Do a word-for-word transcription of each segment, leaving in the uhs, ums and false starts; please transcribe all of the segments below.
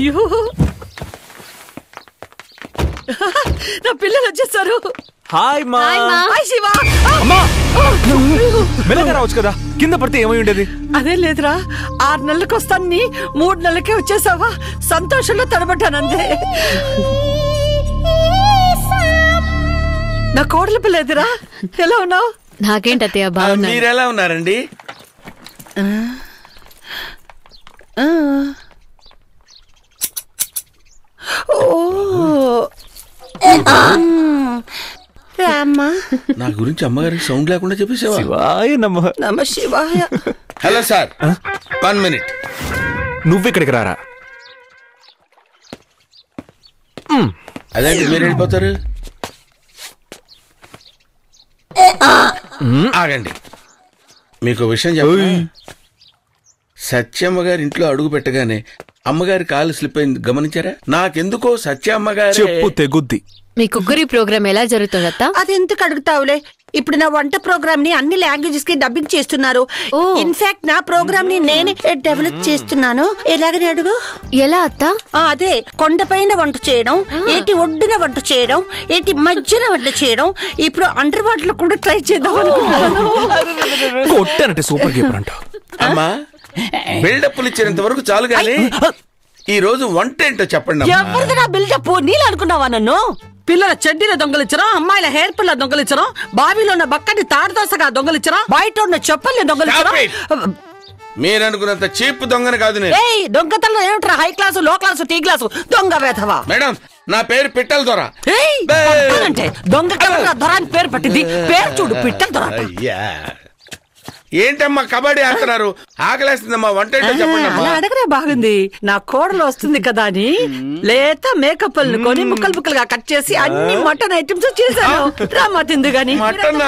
అయ్యో నా పిల్లలు వచ్చేసారు. హాయ్ మా హాయ్ శివ. అమ్మా మెల్లగా రావచ్చు కదా, కింద పడితే ఏమై ఉండేది? అదే లేదురా, ఆరు నెలలకు వస్తాను, మూడు నెలలకే వచ్చేసావా? సంతోషంలో తడబడ్డానందే. నా కోడలు పిల్లదిరా, ఎలా ఉన్నావు? నాకేంటత్తయ్య బాగున్నా. మీరు ఎలా ఉన్నారండి? రామ్మా. నా గురించి అమ్మగారికి సౌండ్ లేకుండా చెప్పేసావా? శివాయ నమః. నమ శివాయ. Hello sir, one minute. నువ్వెక్కడికి రారా? అదేంటి మీరు వెళ్ళిపోతారు? ఆగండి, మీకు విషయం చెప్పు. సత్యమ్మ గారి ఇంట్లో అడుగు పెట్టగానే అమ్మగారి కాలు స్లిప్ అయింది, గమనించారా? నాకెందుకో సత్యమ్మ గారు చెప్పు తెగుద్ది. మీ కుక్కరీ ప్రోగ్రామ్ ఎలా జరుగుతుందత్త? అది ఎందుకు అడుగుతావులే, ఇప్పుడు నా వంట ప్రోగ్రామ్ ని అన్ని లాంగ్వేజెస్ కి డబ్బింగ్ చేస్తున్నారు. ఇన్ఫాక్ట్ నా ప్రోగ్రామ్ ని నేనే డెవలప్ చేస్తున్నాను. ఎలాగని అడుగు. ఎలా అత్త? అదే కొండపైన వంట చేయడం, ఏటి ఒడ్డున వంట చేయడం, ఏటి మధ్యన వంట చేయడం. ఇప్పుడు అండర్ వాటర్ లో కూడా ట్రై చేద్దాం అనుకుంటున్నాను. కొట్టానంటే సూపర్ గీపర్ అంట. అమ్మా, బిల్డప్లు ఇచ్చినంత వరకు చాలు గానీ ఈ రోజు వంట ఏంటో చెప్పండి. ఎవరిది నా బిల్డప్? నీళ్ళు అనుకున్నావా నన్ను? పిల్లల చెడ్డీల దొంగలిచ్చరా, అమ్మాయిల హెయిర్ పిల్ల దొంగలిచ్చరా, బావిలో ఉన్న బక్కని తాడుదోసగా దొంగలిచ్చరా, బయట ఉన్న చెప్పల్ని దొంగలిచ్చరా. మీరు అనుకున్నంత చీప్ దొంగని కాదు నేను. దొంగతనం ఏమిట్రా? High class, low class, tea class దొంగ వేధవా. మేడం, నా పేరు పిట్టల దొర. అంటే దొంగ దొర అని పేరు పట్టింది. పేరు చూడు, పిట్టల దొర. ఏంటమ్మా కబడ్డీ ఆడుతున్నారు? ఆకలేస్తుందమ్మా, వంట ఏంటో చెప్పండి. అలా అడగనే బాగుంది. నా కోడలు వస్తుంది కదా అని లేత మేకప్ కొని ముక్కలు ముక్కలుగా కట్ చేసి అన్ని మటన్ ఐటమ్స్ చేశాను. రామా తిందు గాని. Mutton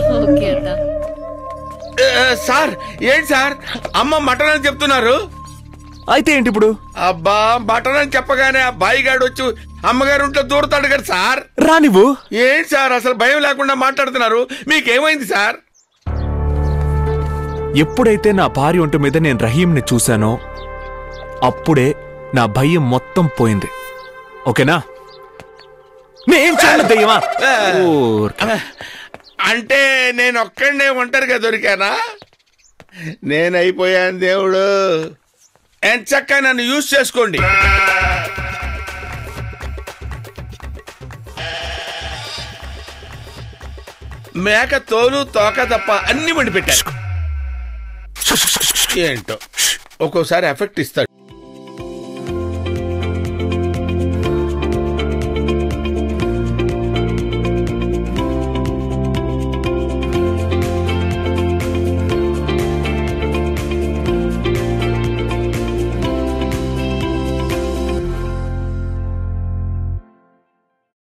sir? ఏంటి సార్, అమ్మ మటన్ అని చెప్తున్నారు? అయితే ఏంటి ఇప్పుడు? అబ్బా, మటన్ అని చెప్పగానే ఆ బాయిగాడు వచ్చి అమ్మగారు ఇంట్లో దూరతాడు కదా సార్. రా నువ్వు. ఏంటి సార్ అసలు భయం లేకుండా మాట్లాడుతున్నారు? మీకేమైంది సార్? ఎప్పుడైతే నా భార్య ఒంటి మీద నేను రహీంని చూశానో అప్పుడే నా భయం మొత్తం పోయింది. ఓకేనా? నేను చాలా దయ్యమా? అంటే నేను ఒక్కడనే ఒంటరిగా దొరికానా? నేనైపోయాను దేవుడు. ఎంచక్కా నన్ను యూజ్ చేసుకోండి. మేక తోలు తోక తప్ప అన్ని వండి పెట్టారు. ఏంటో ఒక్కోసారి ఎఫెక్ట్ ఇస్తాడు.